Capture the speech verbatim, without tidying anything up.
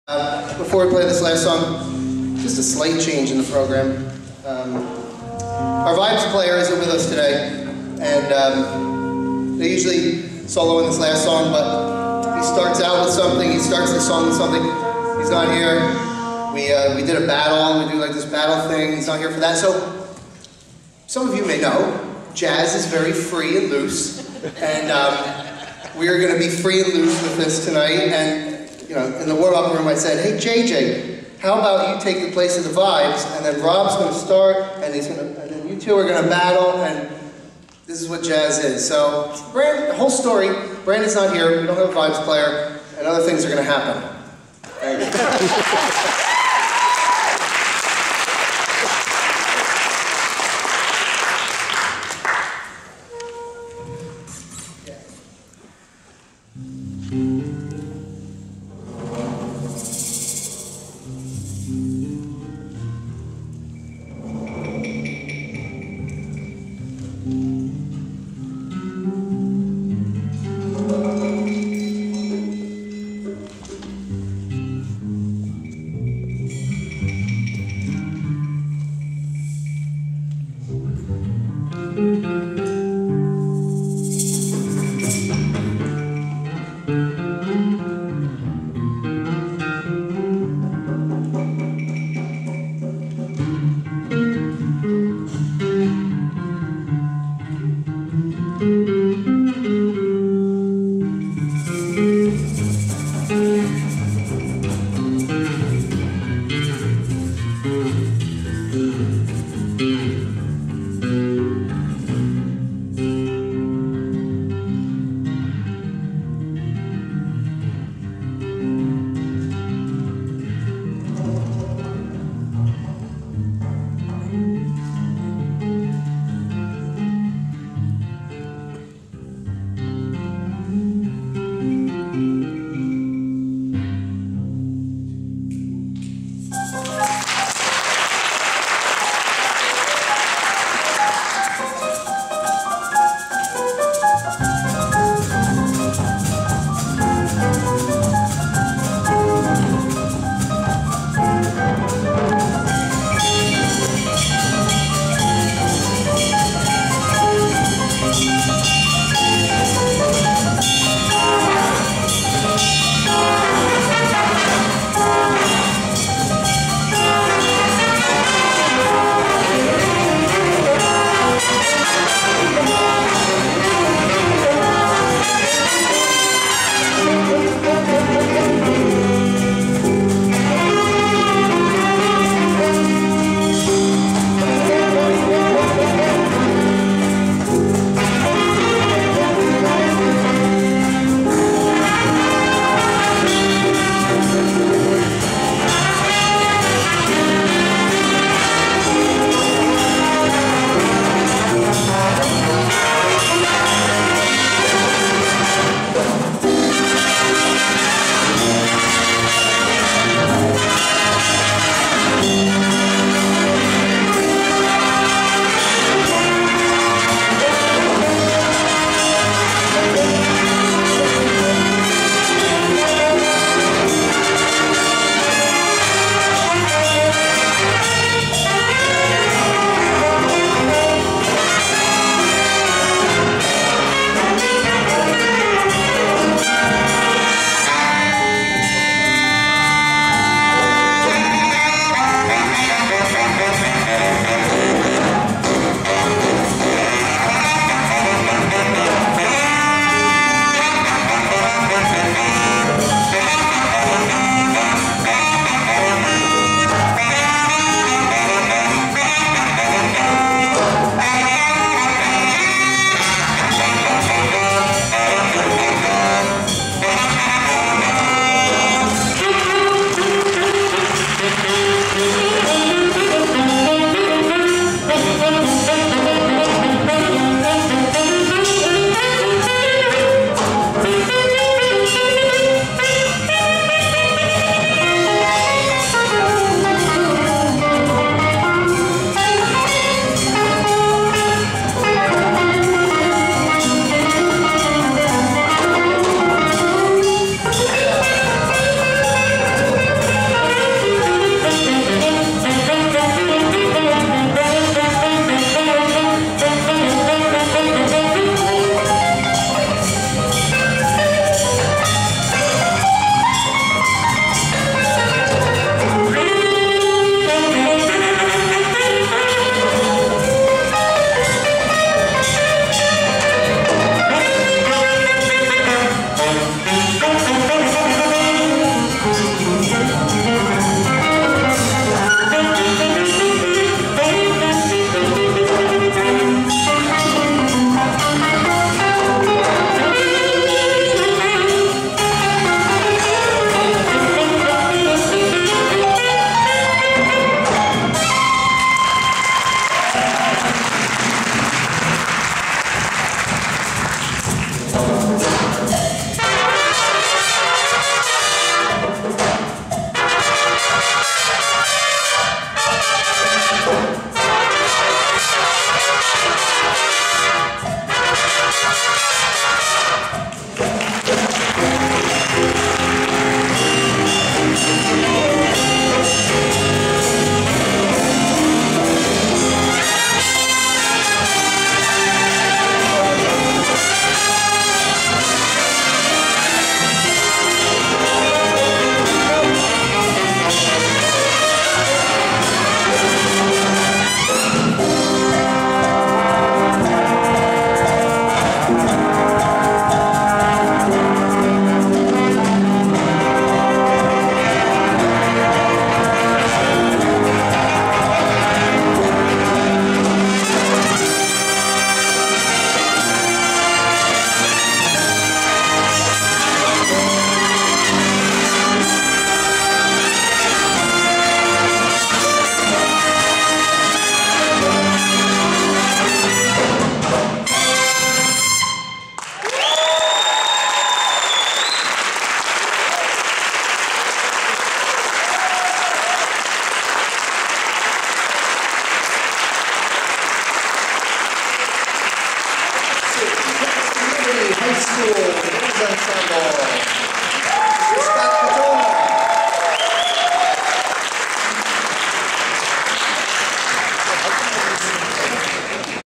Uh, before we play this last song, just a slight change in the program. Um, our vibes player isn't with us today, and um, they usually solo in this last song, but he starts out with something, he starts the song with something. He's not here. We, uh, we did a battle, we do like this battle thing, he's not here for that. So, some of you may know, jazz is very free and loose, and um, we are going to be free and loose with this tonight. And you know, in the warm-up room I said, hey J J, how about you take the place of the vibes, and then Rob's going to start, and he's going to, and then you two are going to battle, and this is what jazz is. So, Brand, the whole story, Brandon's not here, we don't have a vibes player, and other things are going to happen. Thank you.